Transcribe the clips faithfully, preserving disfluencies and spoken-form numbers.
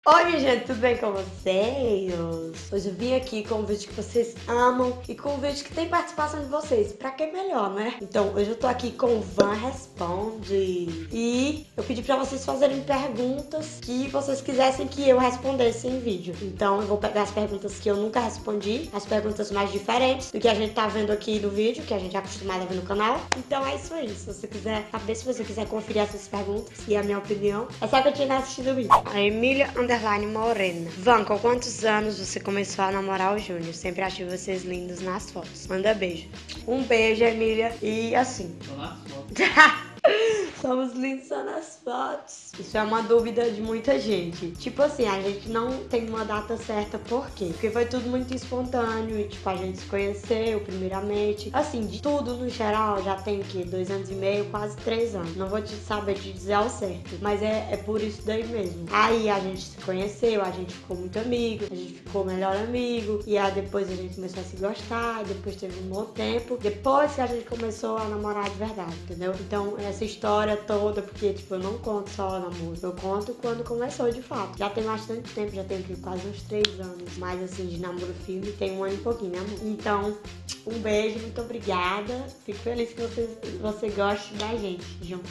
Oi, gente, tudo bem com vocês? Hoje eu vim aqui com um vídeo que vocês amam e com um vídeo que tem participação de vocês. Pra que melhor, né? Então, hoje eu tô aqui com o Van Responde e eu pedi pra vocês fazerem perguntas que vocês quisessem que eu respondesse em vídeo. Então, eu vou pegar as perguntas que eu nunca respondi, as perguntas mais diferentes do que a gente tá vendo aqui no vídeo, que a gente é acostumado a ver no canal. Então, é isso aí. Se você quiser saber, se você quiser conferir essas perguntas e a minha opinião, é só continuar assistindo o vídeo. A Emília Underline Morena. Van, com quantos anos você começou a namorar o Júnior? Sempre achei vocês lindos nas fotos. Manda beijo. Um beijo, Emília. E assim. Tô nas fotos. Somos lindos só nas fotos. Isso é uma dúvida de muita gente. Tipo assim, a gente não tem uma data certa, por quê? Porque foi tudo muito espontâneo e tipo, a gente se conheceu primeiramente. Assim, de tudo no geral, já tem o quê? Dois anos e meio, quase três anos. Não vou te saber te dizer ao certo, mas é, é por isso daí mesmo. Aí a gente se conheceu, a gente ficou muito amigo, a gente ficou melhor amigo. E aí depois a gente começou a se gostar, depois teve um bom tempo. Depois que a gente começou a namorar de verdade, entendeu? Então, essa história toda, porque tipo, eu não conto só namoro, eu conto quando começou de fato. Já tem bastante tempo, já tem quase uns três anos, mas assim, de namoro firme, tem um ano e pouquinho, né, amor? Então, um beijo, muito obrigada. Fico feliz que você, você goste da gente juntos.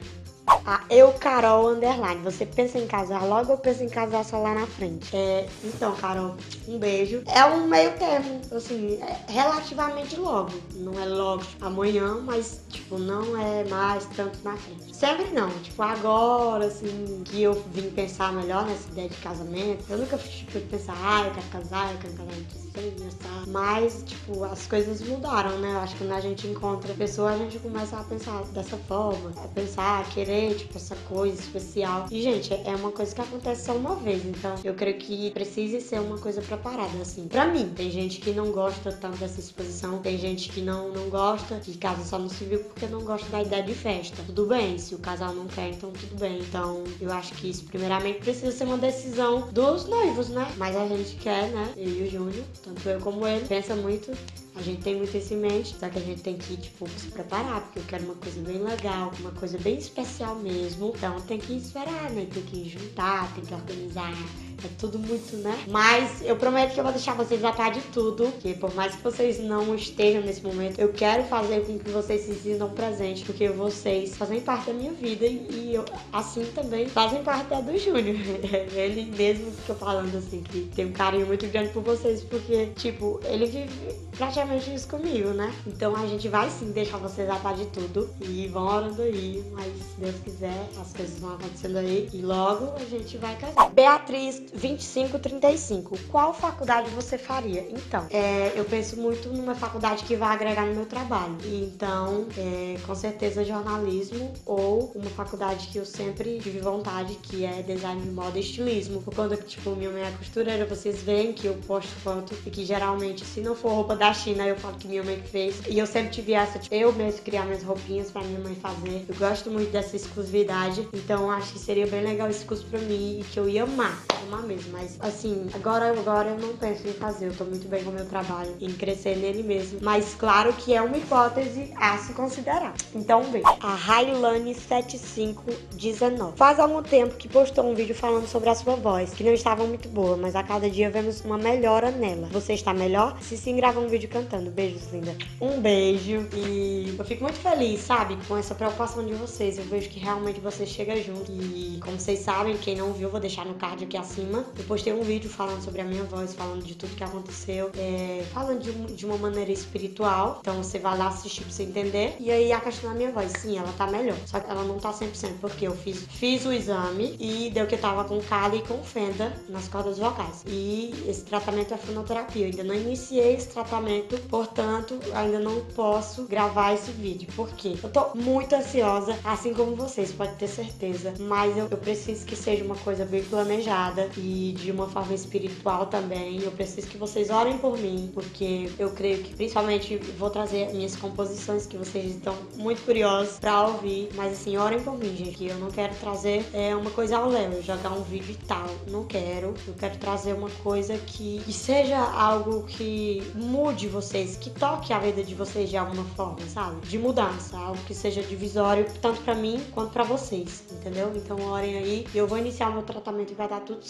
A Eu Carol Underline, você pensa em casar logo ou pensa em casar só lá na frente? É, então, Carol, um beijo. É um meio termo, assim, é relativamente logo. Não é logo tipo, amanhã, mas, tipo, não é mais tanto na frente. Sempre não, tipo, agora, assim, que eu vim pensar melhor nessa ideia de casamento. Eu nunca fui pensar, ah, eu quero casar, eu quero casar em terceiro, tá? Mas, tipo, as coisas mudaram, né? Eu acho que quando a gente encontra a pessoa, a gente começa a pensar dessa forma, a pensar, a querer, tipo, essa coisa especial. E, gente, é uma coisa que acontece só uma vez, então eu creio que precise ser uma coisa preparada, assim. Pra mim, tem gente que não gosta tanto dessa exposição, tem gente que não, não gosta, que casa só no civil porque não gosta da ideia de festa. Tudo bem, se o casal não quer, então tudo bem. Então, eu acho que isso, primeiramente, precisa ser uma decisão dos noivos, né? Mas a gente quer, né? Eu e o Júnior, tanto eu como ele, pensa muito. A gente tem muito isso em mente, só que a gente tem que, tipo, se preparar, porque eu quero uma coisa bem legal, uma coisa bem especial mesmo. Então tem que esperar, né? Tem que juntar, tem que organizar. É tudo muito, né? Mas eu prometo que eu vou deixar vocês a par de tudo, que por mais que vocês não estejam nesse momento, eu quero fazer com que vocês se sintam presentes, porque vocês fazem parte da minha vida e eu, assim também, fazem parte da do Júnior. Ele mesmo fica falando assim, que tem um carinho muito grande por vocês, porque, tipo, ele vive praticamente isso comigo, né? Então a gente vai sim deixar vocês a par de tudo e vão orando aí, mas se Deus quiser, as coisas vão acontecendo aí e logo a gente vai casar. Beatriz vinte e cinco trinta e cinco. Qual faculdade você faria? Então, é, eu penso muito numa faculdade que vai agregar no meu trabalho. Então, é, com certeza jornalismo ou uma faculdade que eu sempre tive vontade, que é design de moda e estilismo. Por conta que, tipo, minha mãe é costureira, vocês veem que eu posto foto e que geralmente, se não for roupa da China, eu falo que minha mãe que fez. E eu sempre tive essa, tipo, eu mesmo criar minhas roupinhas pra minha mãe fazer. Eu gosto muito dessa exclusividade, então acho que seria bem legal esse curso pra mim e que eu ia amar. Amar mesmo, mas assim, agora, agora eu não penso em fazer, eu tô muito bem com o meu trabalho, em crescer nele mesmo, mas claro que é uma hipótese a se considerar. Então, um beijo. A Railane setenta e cinco dezenove. Faz algum tempo que postou um vídeo falando sobre a sua voz, que não estava muito boa, mas a cada dia vemos uma melhora nela. Você está melhor? Se sim, grava um vídeo cantando. Beijos, linda. Um beijo e eu fico muito feliz, sabe, com essa preocupação de vocês. Eu vejo que realmente vocês chegam junto e, como vocês sabem, quem não viu, vou deixar no card aqui acima. Eu postei um vídeo falando sobre a minha voz, falando de tudo que aconteceu, é, falando de, de uma maneira espiritual. Então você vai lá assistir pra você entender. E aí a questão da minha voz, sim, ela tá melhor. Só que ela não tá cem por cento, porque eu fiz, fiz o exame e deu que eu tava com cárie e com fenda nas cordas vocais. E esse tratamento é fonoterapia. Eu ainda não iniciei esse tratamento, portanto, ainda não posso gravar esse vídeo. Por quê? Eu tô muito ansiosa, assim como vocês, pode ter certeza. Mas eu, eu preciso que seja uma coisa bem planejada e de uma forma espiritual também. Eu preciso que vocês orem por mim, porque eu creio que principalmente vou trazer minhas composições que vocês estão muito curiosos pra ouvir, mas assim, orem por mim, gente, que eu não quero trazer é, uma coisa ao léu, jogar um vídeo e tal, não quero. Eu quero trazer uma coisa que, que seja algo que mude vocês, que toque a vida de vocês de alguma forma, sabe? De mudança, algo que seja divisório tanto pra mim quanto pra vocês, entendeu? Então orem aí, eu vou iniciar o meu tratamento e vai dar tudo certo.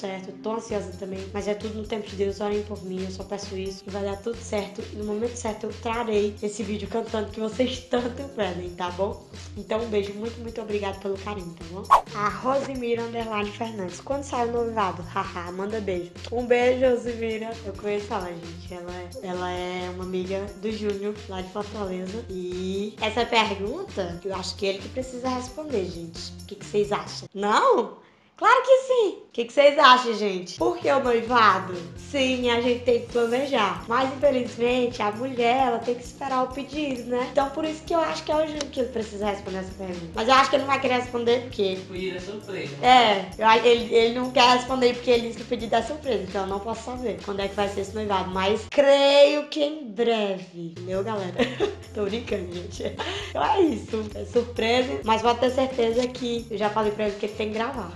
certo. Eu tô ansiosa também, mas é tudo no tempo de Deus. Orem por mim, eu só peço isso. Vai dar tudo certo. E no momento certo eu trarei esse vídeo cantando que vocês tanto pedem, tá bom? Então um beijo, muito, muito obrigado pelo carinho, tá bom? A Rosemira Underline Fernandes. Quando sai o noivado? Haha, manda beijo. Um beijo, Rosemira. Eu conheço ela, gente. Ela é, ela é uma amiga do Júnior, lá de Fortaleza. E essa pergunta, eu acho que ele que precisa responder, gente. O que, que vocês acham? Não? Claro que sim! O que, que vocês acham, gente? Por que o noivado? Sim, a gente tem que planejar. Mas, infelizmente, a mulher, ela tem que esperar o pedido, né? Então, por isso que eu acho que é o Júnior que ele precisa responder essa pergunta. Mas eu acho que ele não vai querer responder porque... O pedido é surpresa. É, eu, acho- ele, ele não quer responder porque ele disse que o pedido é surpresa. Então, eu não posso saber quando é que vai ser esse noivado. Mas, creio que em breve. Entendeu, galera? Tô brincando, gente. Então, é isso. É surpresa. Mas pode ter certeza que eu já falei pra ele que ele tem que gravar.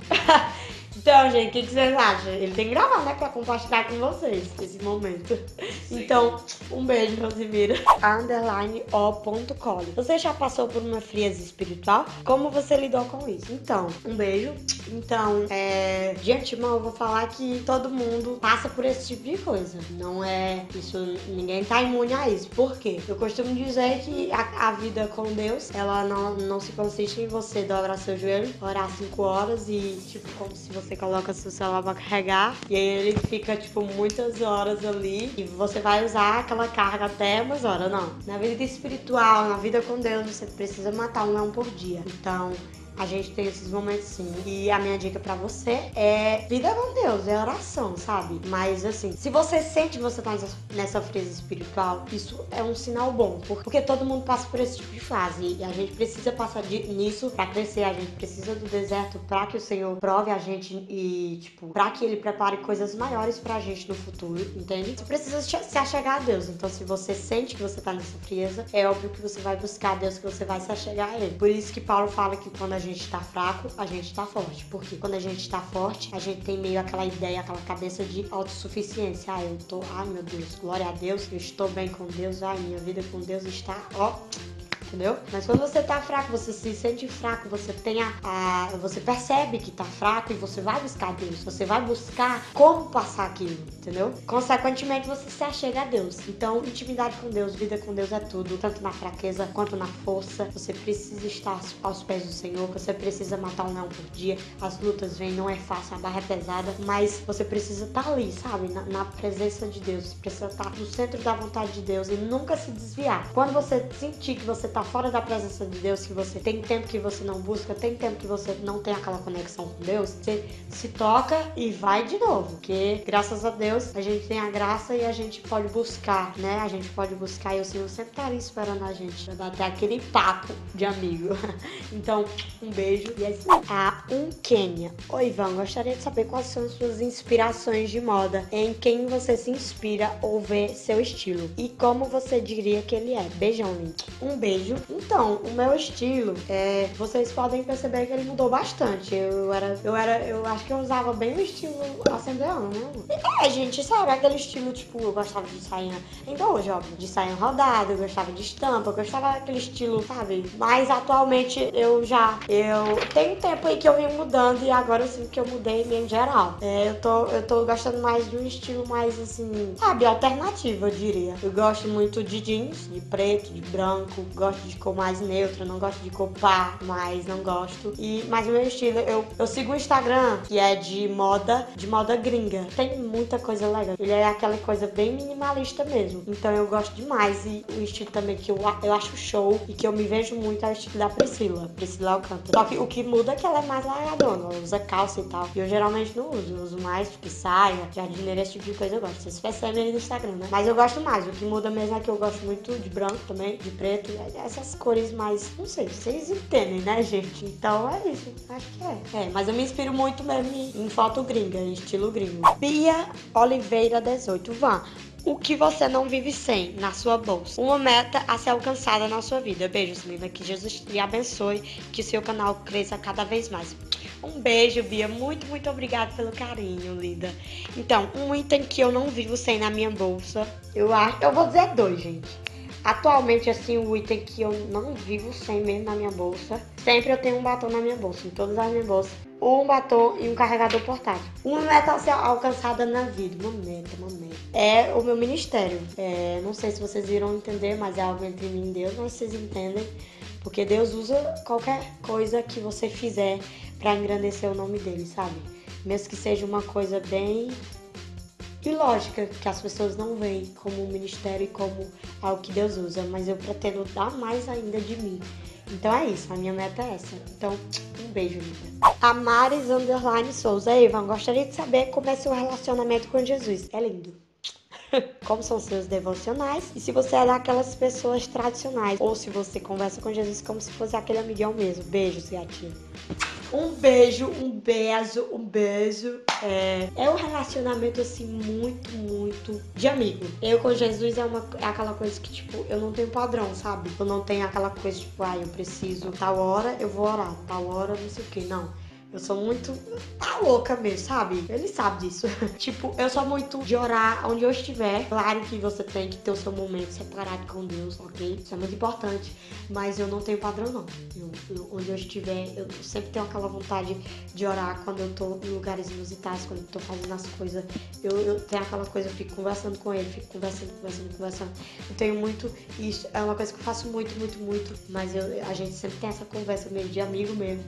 Então, gente, o que, que vocês acham? Ele tem que gravar, né? Pra compartilhar com vocês esse momento. Sim. Então, um beijo, Rosemira. Underline o ponto cole. Você já passou por uma frieza espiritual? Como você lidou com isso? Então, um beijo. Então, é, de antemão, eu vou falar que todo mundo passa por esse tipo de coisa. Não é isso, ninguém tá imune a isso. Por quê? Eu costumo dizer que a, a vida com Deus, ela não, não se consiste em você dobrar seu joelho, orar cinco horas e, tipo, como se você coloca seu celular pra carregar e aí ele fica, tipo, muitas horas ali e você vai usar aquela carga até umas horas. Não. Na vida espiritual, na vida com Deus, você precisa matar um leão por dia. Então, a gente tem esses momentos sim. E a minha dica pra você é vida com Deus, é oração, sabe? Mas assim, se você sente que você tá nessa frieza espiritual, isso é um sinal bom. Porque todo mundo passa por esse tipo de fase. E a gente precisa passar de, nisso pra crescer. A gente precisa do deserto pra que o Senhor prove a gente e, tipo, pra que Ele prepare coisas maiores pra gente no futuro, entende? Você precisa se achegar a Deus. Então, se você sente que você tá nessa frieza, é óbvio que você vai buscar a Deus, que você vai se achegar a Ele. Por isso que Paulo fala que quando a gente tá fraco, a gente tá forte. Porque quando a gente tá forte, a gente tem meio aquela ideia, aquela cabeça de autossuficiência. Ah, eu tô, ai meu Deus, glória a Deus, eu estou bem com Deus, ai, minha vida com Deus está, ó, entendeu? Mas quando você tá fraco, você se sente fraco, você tem a, a você percebe que tá fraco e você vai buscar Deus, você vai buscar como passar aquilo, entendeu? Consequentemente, você se achega a Deus. Então, intimidade com Deus, vida com Deus é tudo, tanto na fraqueza quanto na força. Você precisa estar aos pés do Senhor, você precisa matar um leão por dia. As lutas vêm, não é fácil, a barra é pesada, mas você precisa estar ali, sabe? Na, na presença de Deus, você precisa estar no centro da vontade de Deus e nunca se desviar. Quando você sentir que você tá fora da presença de Deus, que você tem tempo que você não busca, tem tempo que você não tem aquela conexão com Deus, você se toca e vai de novo, porque graças a Deus a gente tem a graça e a gente pode buscar, né? A gente pode buscar e o Senhor sempre estaria esperando a gente pra bater aquele papo de amigo. Então, um beijo e é isso. A um Kenya. Oi, Ivan, gostaria de saber quais são as suas inspirações de moda, em quem você se inspira ou vê seu estilo e como você diria que ele é. Beijão, Link. Um beijo. Então, o meu estilo, é, vocês podem perceber que ele mudou bastante. Eu era, eu era, eu acho que eu usava bem o estilo assembleano, né? É, gente, sabe, aquele estilo, tipo, eu gostava de sainha, ainda hoje, óbvio, de sainha rodada, eu gostava de estampa, eu gostava daquele estilo, sabe? Mas atualmente eu já, eu tenho um tempo aí que eu vim mudando e agora eu sinto que eu mudei meio geral. É, eu tô, eu tô gostando mais de um estilo mais, assim, sabe, alternativo, eu diria. Eu gosto muito de jeans, de preto, de branco, gosto de cor mais neutra, não gosto de cor pá, mas não gosto. E, mas o meu estilo, eu, eu sigo o Instagram, que é de moda, de moda gringa. Tem muita coisa legal. Ele é aquela coisa bem minimalista mesmo. Então eu gosto demais. E o estilo também que eu, eu acho show e que eu me vejo muito é o estilo da Priscila. Priscila Alcântara. Só que o que muda é que ela é mais largadona, ela usa calça e tal. E eu geralmente não uso, eu uso mais tipo saia, jardineira, esse tipo de coisa eu gosto. Vocês percebem aí no Instagram, né? Mas eu gosto mais. O que muda mesmo é que eu gosto muito de branco também, de preto, essas cores mais, não sei, vocês entendem, né, gente? Então é isso, acho que é. É, mas eu me inspiro muito mesmo em, em foto gringa, em estilo gringo. Bia Oliveira dezoito. Van, o que você não vive sem na sua bolsa? Uma meta a ser alcançada na sua vida. Beijos, linda. Que Jesus lhe abençoe, que o seu canal cresça cada vez mais. Um beijo, Bia. Muito, muito obrigada pelo carinho, linda. Então, um item que eu não vivo sem na minha bolsa, eu acho, eu vou dizer dois, gente. Atualmente, assim, o item que eu não vivo sem mesmo na minha bolsa, sempre eu tenho um batom na minha bolsa, em todas as minhas bolsas. um batom e um carregador portátil. Uma meta a ser alcançada na vida. Uma meta, uma meta. É o meu ministério. É, não sei se vocês viram entender, mas é algo entre mim e Deus, mas vocês entendem. Porque Deus usa qualquer coisa que você fizer pra engrandecer o nome dele, sabe? Mesmo que seja uma coisa bem ilógica, que as pessoas não veem como um ministério e como algo que Deus usa. Mas eu pretendo dar mais ainda de mim. Então é isso, a minha meta é essa. Então, um beijo, linda. A Maris Underline Souza. Ivan, gostaria de saber como é seu relacionamento com Jesus. É lindo. Como são seus devocionais e se você é daquelas pessoas tradicionais ou se você conversa com Jesus como se fosse aquele amigão mesmo. Beijos, gatinha. Um beijo, um beijo, um beijo. É, é um relacionamento assim muito, muito de amigo. Eu com Jesus é, uma, é aquela coisa que tipo, eu não tenho padrão, sabe? Eu não tenho aquela coisa tipo, ah, eu preciso tal hora, eu vou orar, tal hora, não sei o que, não. Eu sou muito tá louca mesmo, sabe? Ele sabe disso. Tipo, eu sou muito de orar onde eu estiver. Claro que você tem que ter o seu momento separado com Deus, ok? Isso é muito importante. Mas eu não tenho padrão, não. Eu, eu, onde eu estiver, eu sempre tenho aquela vontade de orar quando eu tô em lugares inusitados, quando eu tô fazendo as coisas. Eu, eu tenho aquela coisa, eu fico conversando com ele, fico conversando, conversando, conversando. Eu tenho muito isso. É uma coisa que eu faço muito, muito, muito. Mas eu, a gente sempre tem essa conversa meio de amigo mesmo.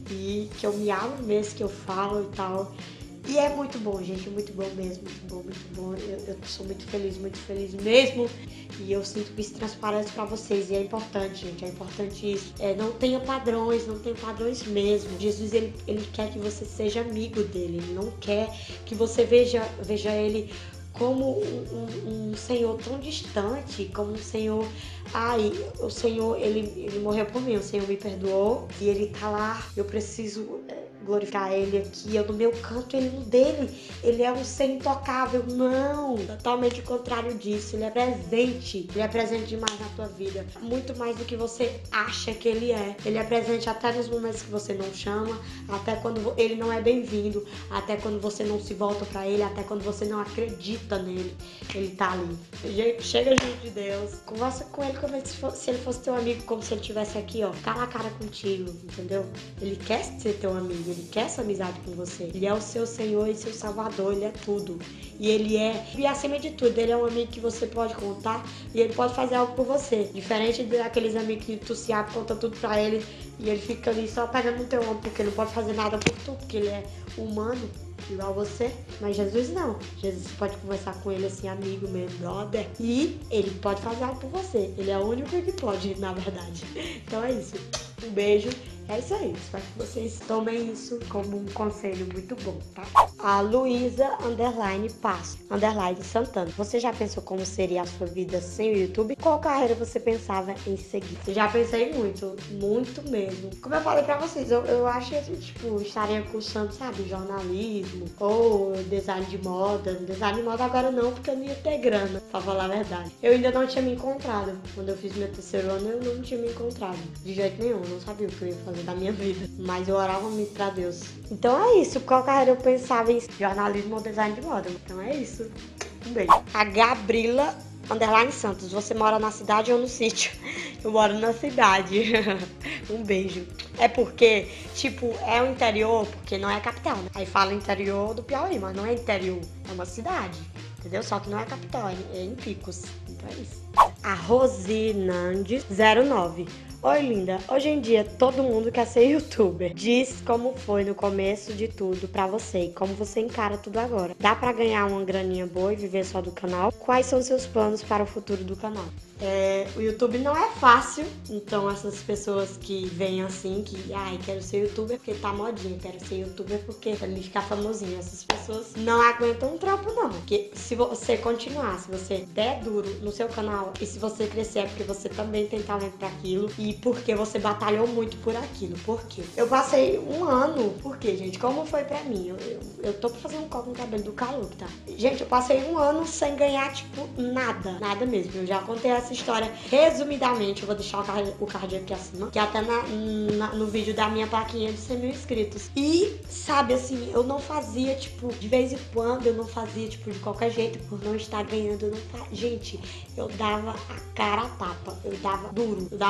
E que eu me abro mesmo, que eu falo e tal. E é muito bom, gente, muito bom mesmo, muito bom, muito bom. Eu, eu sou muito feliz, muito feliz mesmo. E eu sinto que isso transparece pra vocês. E é importante, gente, é importante isso. É, não tenha padrões, não tenha padrões mesmo. Jesus, ele, ele quer que você seja amigo dele. Ele não quer que você veja, veja ele como um, um, um Senhor tão distante, como um Senhor... Ai, o Senhor, ele, ele morreu por mim, o Senhor me perdoou e ele tá lá, eu preciso glorificar ele aqui, eu no meu canto, ele no dele. Ele é um ser intocável. Não, totalmente o contrário disso. Ele é presente, ele é presente demais na tua vida, muito mais do que você acha que ele é. Ele é presente até nos momentos que você não chama, até quando ele não é bem-vindo, até quando você não se volta pra ele, até quando você não acredita nele, ele tá ali. Chega junto de Deus, conversa com ele como se, fosse, se ele fosse teu amigo, como se ele estivesse aqui, ó, cara a cara contigo, entendeu? Ele quer ser teu amigo, ele quer essa amizade com você. Ele é o seu Senhor e seu Salvador, ele é tudo. E ele é, e acima de tudo, ele é um amigo que você pode contar e ele pode fazer algo por você. Diferente daqueles amigos que tu se abre, conta tudo pra ele e ele fica ali só pegando no teu ombro, porque não pode fazer nada por tu, porque ele é humano, igual você. Mas Jesus não. Jesus pode conversar com ele assim, amigo mesmo, brother. E ele pode fazer algo por você. Ele é o único que pode, na verdade. Então é isso. Um beijo. É isso aí. Espero que vocês tomem isso como um conselho muito bom, tá? A Luísa Underline Passo Underline Santana. Você já pensou como seria a sua vida sem o YouTube? Qual carreira você pensava em seguir? Eu já pensei muito, muito mesmo. Como eu falei pra vocês, eu, eu acho que, tipo, estaria cursando, sabe, jornalismo ou design de moda. Design de moda agora não, porque eu não ia ter grana, pra falar a verdade. Eu ainda não tinha me encontrado. Quando eu fiz meu terceiro ano, eu não tinha me encontrado. De jeito nenhum, eu não sabia o que eu ia fazer da minha vida. Mas eu orava muito pra Deus. Então é isso. Qual carreira eu pensava em jornalismo ou design de moda? Então é isso. Um beijo. A Gabriela Underline Santos. Você mora na cidade ou no sítio? Eu moro na cidade. Um beijo. É porque, tipo, é o interior, porque não é a capital, né? Aí fala interior do Piauí, mas não é interior. É uma cidade. Entendeu? Só que não é a capital, é em Picos. Então é isso. A Rosinandes zero nove. Oi, linda. Hoje em dia, todo mundo quer ser youtuber. Diz como foi no começo de tudo pra você e como você encara tudo agora. Dá pra ganhar uma graninha boa e viver só do canal? Quais são seus planos para o futuro do canal? É, o YouTube não é fácil, então essas pessoas que vêm assim, que ai, quero ser youtuber porque tá modinha, quero ser youtuber porque pra ele ficar famosinho, essas pessoas não aguentam um trampo não, porque se você continuar, se você der duro no seu canal e se você crescer é porque você também tem talento pra aquilo e porque você batalhou muito por aquilo. Por quê? Eu passei um ano, por quê, gente? Como foi pra mim? Eu, eu, eu tô fazendo um copo no cabelo do Caio, tá? Gente, eu passei um ano sem ganhar, tipo, nada, nada mesmo. Eu já contei essa história resumidamente, eu vou deixar o card, o card aqui acima, que é até na, na, no vídeo da minha plaquinha de cem mil inscritos. E, sabe, assim, eu não fazia, tipo, de vez em quando, eu não fazia, tipo, de qualquer jeito, por não estar ganhando, eu não fa... Gente, eu dava a cara a tapa, eu dava duro, eu dava o meu melhor.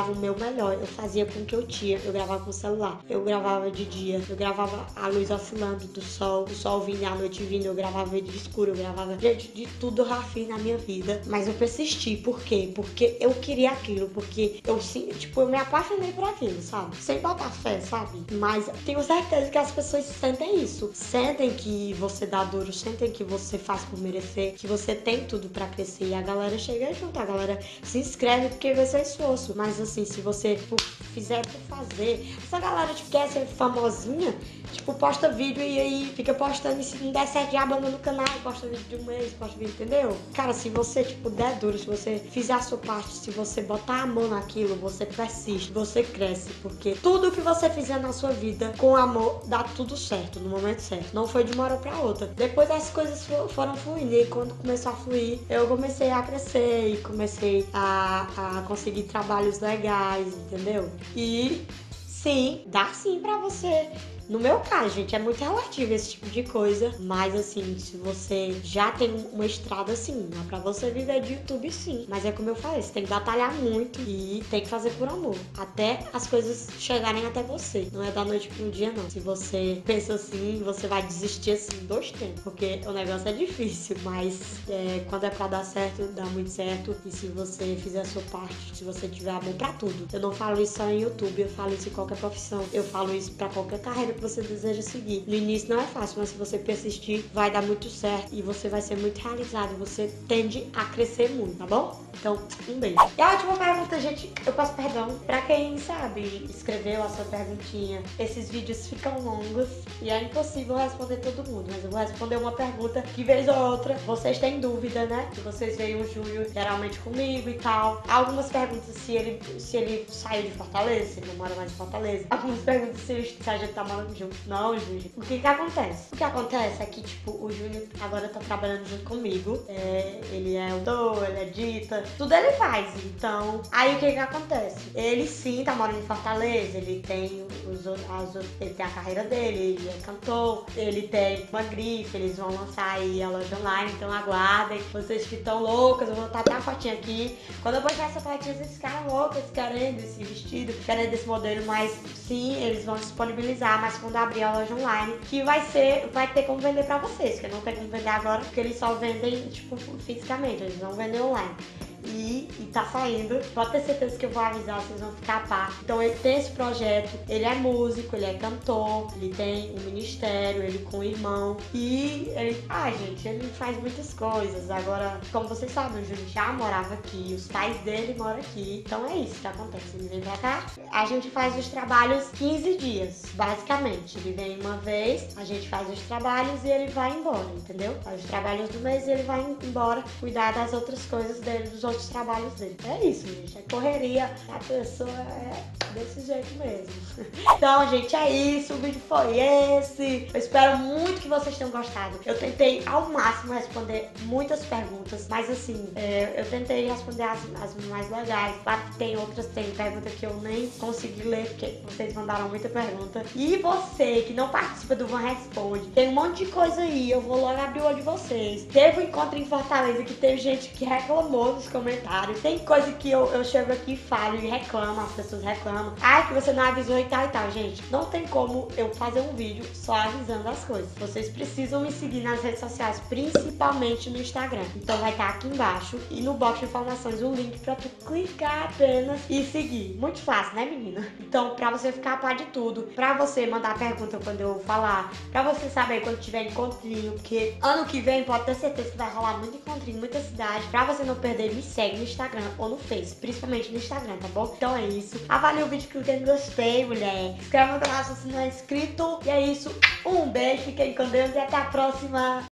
melhor. Eu fazia com o que eu tinha. Eu gravava com o celular. Eu gravava de dia. Eu gravava a luz oscilando do sol. O sol vindo e a noite vindo. Eu gravava vídeo escuro. Eu gravava de, de tudo eu já fiz na minha vida. Mas eu persisti. Por quê? Porque eu queria aquilo. Porque eu, tipo, eu me apaixonei por aquilo, sabe? Sem botar fé, sabe? Mas tenho certeza que as pessoas sentem isso. Sentem que você dá duro. Sentem que você faz por merecer. Que você tem tudo pra crescer. E a galera chega junto. A galera se inscreve porque vai ser esforço. Mas assim, se você fizer por fazer, essa galera tipo, quer ser famosinha, tipo, posta vídeo e aí fica postando e se não der certo já abandona no canal, posta vídeo de um mês, posta vídeo, entendeu? Cara, se você, tipo, der duro, se você fizer a sua parte, se você botar a mão naquilo, você persiste, você cresce, porque tudo que você fizer na sua vida com amor, dá tudo certo, no momento certo. Não foi de uma hora pra outra. Depois as coisas foram fluindo e quando começou a fluir, eu comecei a crescer e comecei a, a conseguir trabalhos legais, entendeu? E sim, dá sim pra você. No meu caso, gente, é muito relativo esse tipo de coisa. Mas assim, se você já tem uma estrada, sim, dá pra você viver de YouTube, sim. Mas é como eu falei, você tem que batalhar muito e tem que fazer por amor. Até as coisas chegarem até você. Não é da noite pro dia, não. Se você pensa assim, você vai desistir assim em dois tempos. Porque o negócio é difícil. Mas é, quando é pra dar certo, dá muito certo. E se você fizer a sua parte, se você tiver amor pra tudo. Eu não falo isso só em YouTube, eu falo isso em qualquer profissão. Eu falo isso pra qualquer carreira que você deseja seguir. No início não é fácil, mas se você persistir, vai dar muito certo e você vai ser muito realizado. Você tende a crescer muito, tá bom? Então, um beijo. E a última pergunta, gente, eu peço perdão pra quem, sabe, escreveu a sua perguntinha. Esses vídeos ficam longos e é impossível responder todo mundo, mas eu vou responder uma pergunta de vez ou outra. Vocês têm dúvida, né? Que vocês veem o Júnior geralmente comigo e tal. Algumas perguntas se ele, se ele saiu de Fortaleza, se ele não mora mais em Fortaleza. Algumas perguntas se, se a gente tá morando junto. Não, Júnior. O que que acontece? O que acontece é que, tipo, o Júnior agora tá trabalhando junto comigo. É, ele é autor, ele edita, tudo ele faz. Então, aí o que que acontece? Ele sim tá morando em Fortaleza, ele tem os, as, ele tem a carreira dele, ele é cantor, ele tem uma grife, eles vão lançar aí a loja online, então aguardem. Vocês que estão loucas, eu vou botar até a fotinha aqui. Quando eu postar essa fotinha, vocês ficaram loucas, querendo esse vestido, querendo esse modelo, mas sim, eles vão disponibilizar, mas quando abrir a loja online, que vai ser, vai ter como vender pra vocês, que não tem como vender agora, porque eles só vendem, tipo, fisicamente, eles não vendem online. E, e tá saindo, pode ter certeza que eu vou avisar, vocês vão ficar a par. Então ele tem esse projeto, ele é músico, ele é cantor, ele tem um ministério, ele com o irmão. E ele, ai gente, ele faz muitas coisas. Agora, como vocês sabem, o Júnior já morava aqui, os pais dele moram aqui. Então é isso que acontece, ele vem pra cá. A gente faz os trabalhos quinze dias, basicamente. Ele vem uma vez, a gente faz os trabalhos e ele vai embora, entendeu? Faz os trabalhos do mês e ele vai embora cuidar das outras coisas dele, dos outros trabalhos dele. É isso, gente. É correria. A pessoa é desse jeito mesmo. Então, gente, é isso. O vídeo foi esse. Eu espero muito que vocês tenham gostado. Eu tentei ao máximo responder muitas perguntas, mas assim, é, eu tentei responder as, as mais legais. Claro que tem outras, tem pergunta que eu nem consegui ler, porque vocês mandaram muita pergunta. E você que não participa do Van Responde, tem um monte de coisa aí. Eu vou logo abrir o olho de vocês. Teve um encontro em Fortaleza que teve gente que reclamou nos comentários. Tem coisa que eu, eu chego aqui e falo e reclamo, as pessoas reclamam. Ai, que você não avisou e tal e tal. Gente, não tem como eu fazer um vídeo só avisando as coisas. Vocês precisam me seguir nas redes sociais, principalmente no Instagram. Então vai estar aqui embaixo e no box de informações o link pra tu clicar apenas e seguir. Muito fácil, né, menina? Então, pra você ficar a par de tudo, pra você mandar pergunta quando eu falar, pra você saber quando tiver encontrinho, porque ano que vem pode ter certeza que vai rolar muito encontrinho, muita cidade. Pra você não perder, me segue no Instagram ou no Face, principalmente no Instagram, tá bom? Então é isso. Avalie o vídeo clicando em gostei, mulher. Inscreva no canal se você não é inscrito. E é isso. Um beijo, fiquem com Deus e até a próxima.